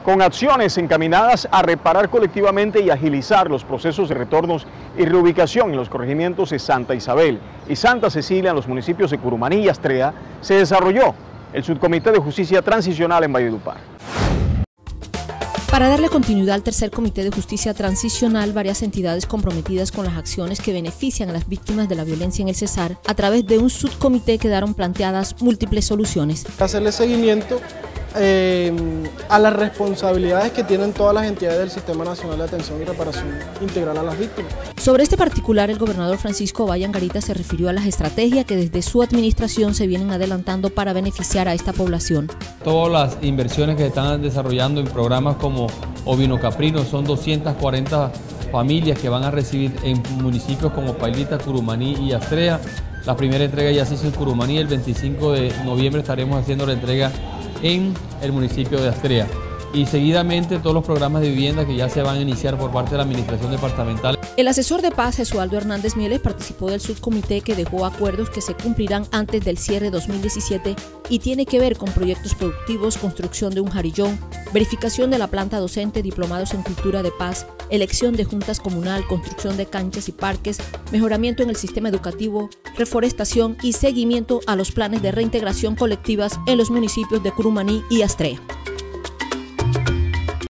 con acciones encaminadas a reparar colectivamente y agilizar los procesos de retornos y reubicación en los corregimientos de Santa Isabel y Santa Cecilia en los municipios de Curumaní y Astrea, se desarrolló el Subcomité de Justicia Transicional en Valledupar. Para darle continuidad al tercer Comité de Justicia Transicional, varias entidades comprometidas con las acciones que benefician a las víctimas de la violencia en el Cesar, a través de un subcomité quedaron planteadas múltiples soluciones. Hacerle seguimiento a las responsabilidades que tienen todas las entidades del Sistema Nacional de Atención y Reparación Integral a las Víctimas. Sobre este particular, el gobernador Francisco Ovalle Angarita se refirió a las estrategias que desde su administración se vienen adelantando para beneficiar a esta población. Todas las inversiones que se están desarrollando en programas como Ovino Caprino, son 240 familias que van a recibir en municipios como Pailita, Curumaní y Astrea. La primera entrega ya se hizo en Curumaní, el 25 de noviembre estaremos haciendo la entrega en el municipio de Astrea. Y seguidamente todos los programas de vivienda que ya se van a iniciar por parte de la Administración Departamental. El asesor de paz, Jesualdo Hernández Mieles, participó del subcomité que dejó acuerdos que se cumplirán antes del cierre 2017 y tiene que ver con proyectos productivos, construcción de un jarillón, verificación de la planta docente, diplomados en cultura de paz, elección de juntas comunal, construcción de canchas y parques, mejoramiento en el sistema educativo, reforestación y seguimiento a los planes de reintegración colectivas en los municipios de Curumaní y Astrea.